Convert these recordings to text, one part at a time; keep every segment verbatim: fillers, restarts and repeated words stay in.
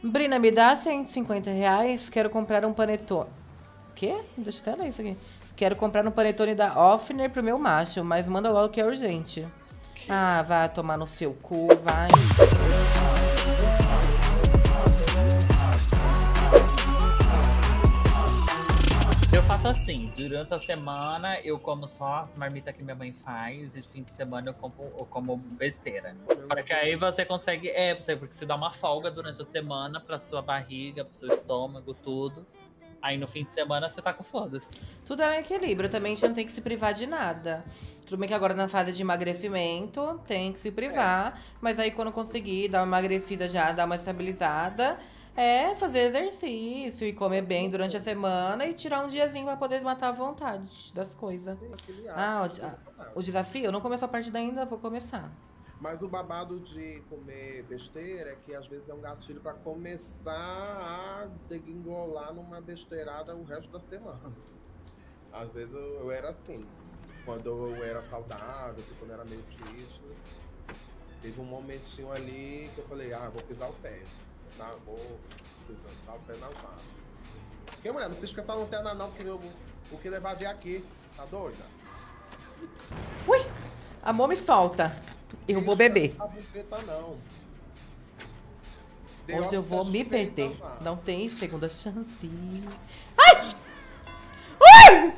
Brina, me dá cento e cinquenta reais, quero comprar um panetone. Quê? Deixa eu até ler isso aqui. Quero comprar um panetone da Offner pro meu macho, mas manda logo que é urgente. Ah, vai tomar no seu cu, vai. Eu faço assim, durante a semana eu como só as marmitas que minha mãe faz e de fim de semana eu como, eu como besteira. Para que aí você consegue, é, você, porque você dá uma folga durante a semana pra sua barriga, pro seu estômago, tudo. Aí no fim de semana você tá com foda-se. Tudo é um equilíbrio, também a gente não tem que se privar de nada. Tudo bem que agora na fase de emagrecimento tem que se privar, é. Mas aí quando conseguir dar uma emagrecida já, dar uma estabilizada, é fazer exercício e comer bem durante a semana e tirar um diazinho pra poder matar a vontade das coisas. Ah, o, o desafio? Eu não começou a partida ainda, vou começar. Mas o babado de comer besteira é que às vezes é um gatilho pra começar a degringolar numa besteirada o resto da semana. Às vezes eu, eu era assim. Quando eu era saudável, assim, quando eu era meio fitness, teve um momentinho ali que eu falei, ah, vou pisar o pé. Tá, vou pisar o pé na alçada. Que mulher, não pisca essa lanterna não, porque eu, o que levar a ver aqui. Tá doida? Ui! Amor, me solta. Eu vou beber. A bufeta, não. Hoje eu vou me perder. Não tem segunda chance. Ai! Ai!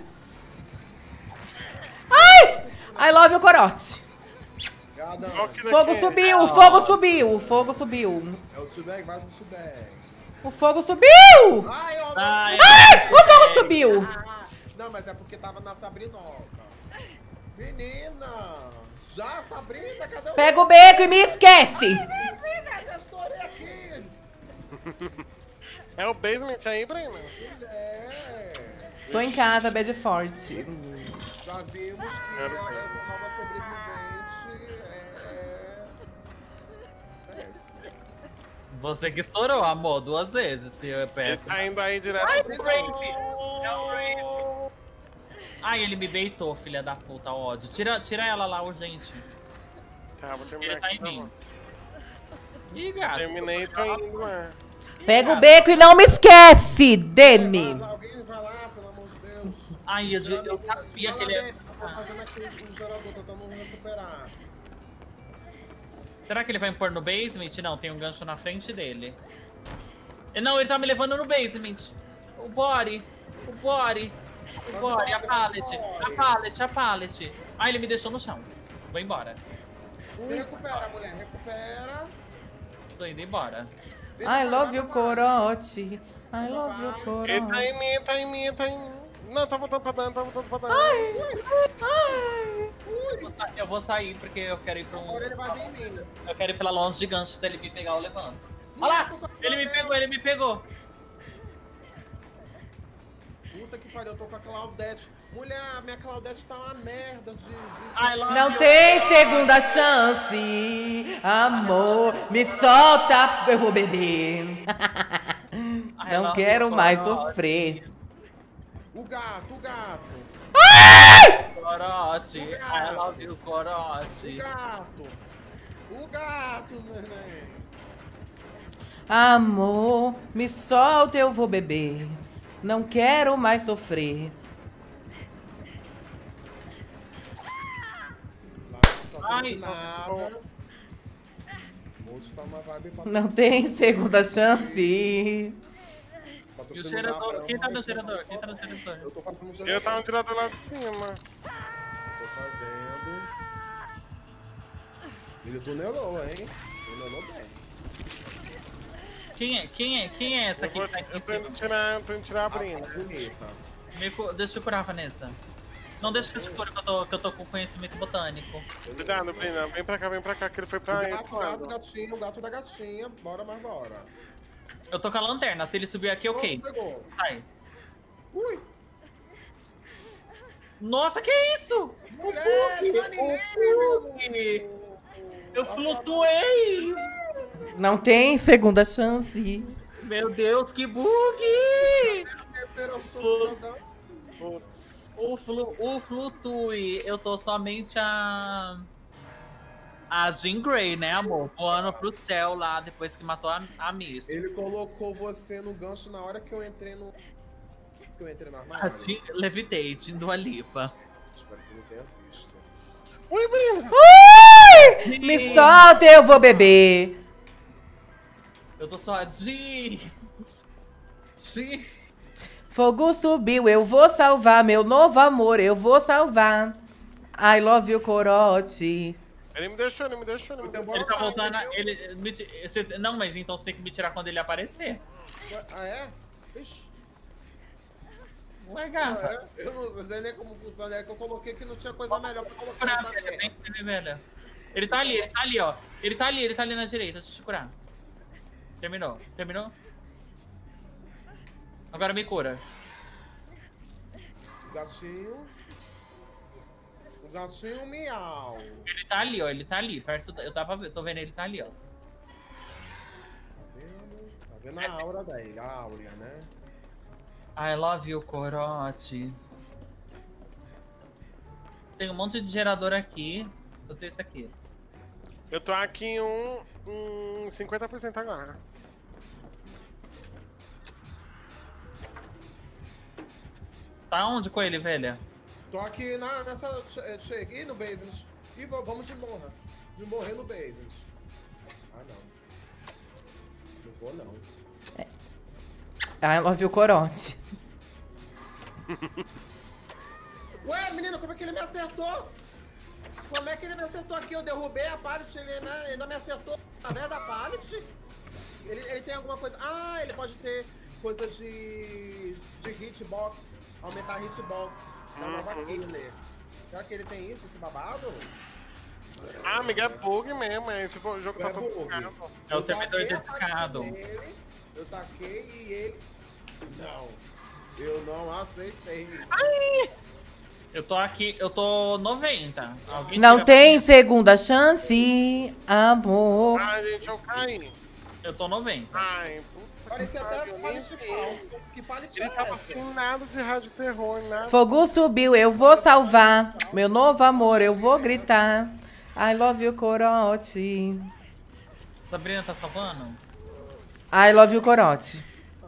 Ai! I love you, corote. Fogo subiu, o fogo subiu, o fogo subiu. É o Subeg, vai do Subeg. O fogo subiu! Ai, ó, ai, ai, o fogo subiu! Ah, não, mas é porque tava na Sabrinoca. Menina! Já, Sabrina, cadê o... Pega o beco e me esquece! Ai, Sabrina, já estourei aqui! É o basement aí, Breno? É. Tô em casa, bad forte. Já vimos que ela é uma nova sobrevivente. É... é. Você que estourou, amor, duas vezes. Se eu peço. Ele tá indo aí direto. Ai, Rape! É o Rape! Ai, ele me beitou, filha da puta, ódio. Tira, tira ela lá, urgente. Tá, vou terminar ele tá aqui, em mim. Tá Ih, gato. Terminei, tô indo, mano. Pega o beco e não me esquece, Demi. Alguém vai lá, pelo amor de Deus. Ai, eu, eu sabia que ele ia... Tô fazendo aquele gerador, tentando recuperar. Será que ele vai me pôr no basement? Não, tem um gancho na frente dele. Não, ele tá me levando no basement. O body. O body. O body, a pallet. A pallet, a pallet. Ah, ele me deixou no chão. Vou embora. Recupera, mulher, recupera. Tô indo embora. I love you, corote. I love you, corote. Ele tá em mim, tá em mim, tá em mim. Não, tá voltando pra dentro, tá voltando pra dentro. Ai, ai. Eu vou sair porque eu quero ir pra um... Agora ele vai vir em mim. Eu quero ir pela longe de gancho, se ele me pegar eu levanto. Olha lá! Ele me pegou, ele me pegou. Puta que pariu, eu tô com a Claudete. Mulher, minha Claudete tá uma merda de... de... Ai, não you. Tem segunda chance. Amor, me solta, eu vou beber. Ai, não quero mais sofrer. O gato, o gato. Ai! Corote, I love you, corote. O gato. O gato, neném. Amor, me solta, eu vou beber. Não quero mais sofrer. Ai, não tem segunda chance. E o cheirador? Quem tá no cheirador? Quem tá no cheirador? Eu tô fazendo cheirador. Eu tava no tirador lá de cima. Tô fazendo. Ele tunelou, hein? Tunelou bem. Quem é? Quem é? Quem é essa aqui Eu, que tá aqui eu em tô cima? indo tirar, tô indo tirar a Brina. Ah, bonita. Me, deixa eu curar, Vanessa. Não deixa que eu te cure, que eu tô, que eu tô com conhecimento botânico. Cuidado, Brina. Vem pra cá, vem pra cá, que ele foi pra o esse gato, lado. O gatinho, o gato da gatinha. Bora, mais bora. Eu tô com a lanterna, se ele subir aqui, ok. Pegou. Sai. Ui! Nossa, que isso? Mulher, o bug! Eu flutuei! Não tem segunda chance. Meu Deus, que bug! Putz. O, flu, o flutue, eu tô somente a... A Jean Grey, né, amor? Voando pro céu lá depois que matou a, a Miss. Ele colocou você no gancho na hora que eu entrei no. Que eu entrei na A armário. Jean Levitate, do Alipa. Espero que não tenha visto. Ui, menina. Ui! Me solta, eu vou beber. Eu tô só a Jean. Jean. Fogo subiu, eu vou salvar meu novo amor, eu vou salvar. I love you, corote. Ele me deixou, ele me deixou, ele me Então, deixou. Ele tá voltando. A, ele, me ti- você- não, mas então você tem que me tirar quando ele aparecer. Ah, é? Ixi. Ué, Ah, gata. é? Eu não sei nem como funciona. É que eu coloquei que não tinha coisa melhor pra colocar Curar, nessa velho, merda. vem, vem, velho. Ele tá ali, ele tá ali, ó. Ele tá ali, ele tá ali na direita. Deixa eu te curar. Terminou, terminou. Agora me cura. Gatinho. O gatinho miau. Ele tá ali, ó. Ele tá ali, perto. do- Eu tava, eu tô vendo ele tá ali, ó. Tá vendo? Tá vendo a aura daí, a áurea, né? I love you, corote. Tem um monte de gerador aqui. Vou ter esse aqui. Eu tô aqui em um, um cinquenta por cento agora. Tá onde com ele, velha? Tô aqui na, nessa. eh, Cheguei no basement. E vou- vamos de morra. De morrer no basement. Ah, não. Não vou, não. I love you, corote. Ué, menino, como é que ele me acertou? Como é que ele me acertou aqui? Eu derrubei a pallet, ele me- ainda me acertou através da pallet. Ele, ele tem alguma coisa. Ah, ele pode ter coisa de. de hitbox. Aumentar a hitbox. Da nova killer. Será que ele tem isso, esse babado? Ah, amiga, é bug mesmo, é esse jogo tá É todo bug. bugado. É o Eu servidor taquei a dedicado. pallet nele, Eu taquei e ele. Não. Eu não aceitei. Eu tô aqui, eu tô noventa. Alguém Não tira- tem segunda chance, amor. Ai, gente, eu caí. Eu tô noventa. Ai, puta que Parecia até pariu, nem pallet vi. falso. Que pallet Ele é tava essa? sem nada de rádio terror, nada. Fogo subiu, eu vou salvar. Meu novo amor, eu vou gritar. I love you, corote. Sabrina tá salvando? I love you, corote.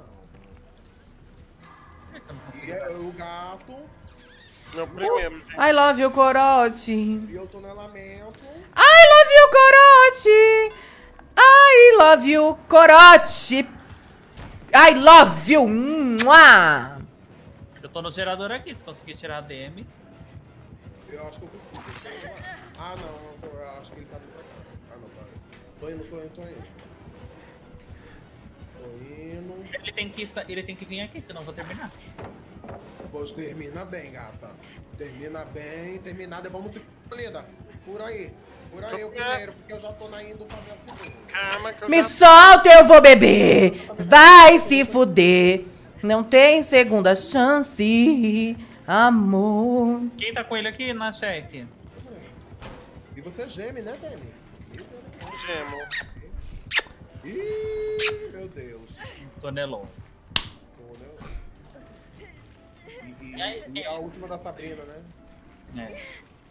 Por que que eu não consigo? E é o gato. Meu primeiro, gente. I love you, corote. E eu tô no lamento. I love you, corote. I love you, corote. I love you. Mua. Eu tô no gerador aqui, se conseguir tirar a D M. Eu acho que eu consigo. Ah, não. Eu, tô- eu acho que ele tá vindo pra cá. Ah, não, tá. Tô indo, tô indo, tô indo. Tô indo. Ele tem que, sa- ele tem que vir aqui, senão eu vou terminar. Pois termina bem, gata. Termina bem, terminada. Vamos se linda. Por aí. Por aí o primeiro, porque eu já tô na indo pra minha segunda. Calma que eu Me já... solta, eu vou beber. Vai se fuder. Não tem segunda chance, amor. Quem tá com ele aqui na cheque? E você geme, né, Demi? Gemo. Ih, meu Deus. Tonelon. Pô, né? E, e- e a última da Sabrina, né? É.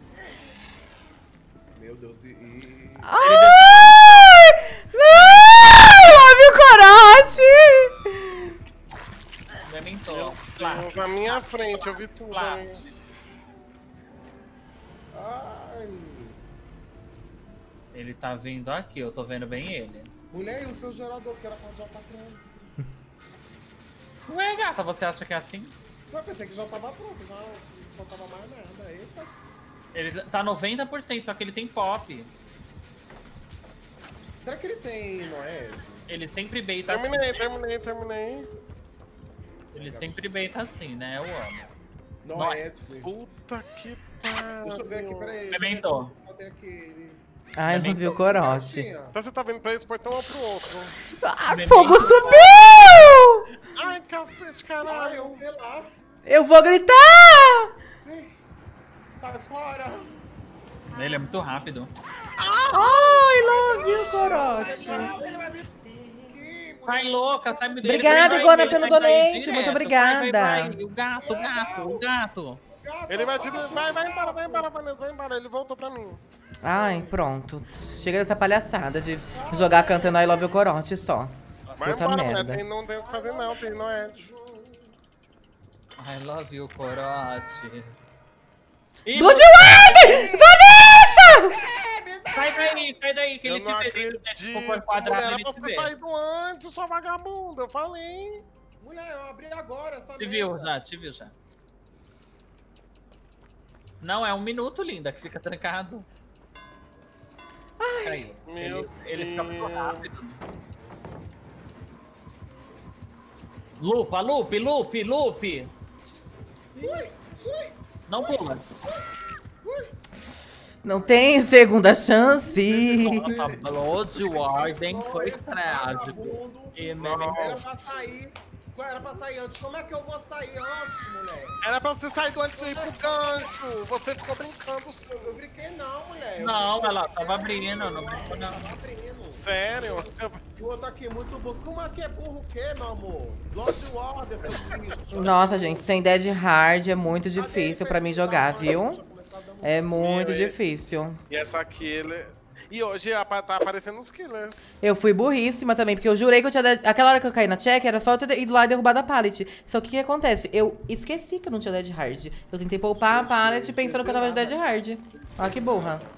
Meu Deus, e... e... Ai! Ai, love you, corote. Elementou. Plat. Na minha frente, eu vi tudo. Plat. amiga. Ai... Ele tá vindo aqui, eu tô vendo bem ele. Mulher, e o seu gerador, que era pra já tá pronto? Ué, gata, você acha que é assim? Eu pensei que já tava pronto, já não tava mais nada. Eita. Ele tá noventa por cento, só que ele tem pop. Será que ele tem Noé? Ele sempre beita assim. Terminei, terminei, terminei. Ele sempre beita assim, né? Eu amo. Noé. Puta que pariu. Deixa eu ver aqui, peraí. deixa eu ver Elementou. aqui. Cadê aquele... I love you, corote. Então você tá vendo pra esse portão ou pro outro? Ah, fogo subiu. Ai, cacete, Ai, caralho. eu sei lá. Eu vou gritar. Sai fora. Ele é muito rápido. I love you, corote. Ele vai vir aqui. Sai louca, sai-me dele. Obrigada, Vai, Igona, ele pelo vai daí donate, direto. muito Vai, obrigada. vai, vai. O gato, o gato, o gato. Ele vai te. Vai, vai embora, vai embora, Vanessa, vai embora. Ele voltou pra mim. Ai, pronto. Chega dessa palhaçada de jogar cantando I Love You Corote só. Vai Puta embora, merda. né? Tem, não tem o que fazer, não. Tem no Ed. I love you, corote. Ih, Good Word! Vanessa! sai daí, sai daí, que ele Eu te não vê. acredito. Se for quadrado, Mulher, ele era te pra ter vê. saído antes, sua vagabunda. Eu falei. Mulher, eu abri agora essa Te merda. viu já, te viu já. Não, é um minuto, linda, que fica trancado. Ai, Meu ele, ele fica muito Deus. rápido. Lupa, lupe, lupe, lupe. Não pula. Não tem segunda chance. Nossa, Blood Warden foi Esse trágico. vagabundo E Era pra sair. Era pra sair antes. Como é que eu vou sair antes, mulher? Era pra você sair antes de ir pro gancho. Você ficou brincando. Eu, eu brinquei não, mulher. Eu Não, brinquei, ela eu tava abrindo, não brincou não. tava abrindo. Sério? E o outro aqui, muito burro. Como é que é burro o quê, meu amor? Blood Warden, seu bicho. Nossa, gente, sem Dead Hard é muito difícil pra mim jogar, viu? É muito Meu, e- difícil. E essa aqui, ele. E hoje apa- tá aparecendo os killers. Eu fui burríssima também, porque eu jurei que eu tinha... Dead... Aquela hora que eu caí na check, era só eu ter ido lá e derrubado a pallet. Só que o que acontece? Eu esqueci que eu não tinha Dead Hard. Eu tentei poupar a pallet pensando que eu tava de Dead Hard. Olha que burra.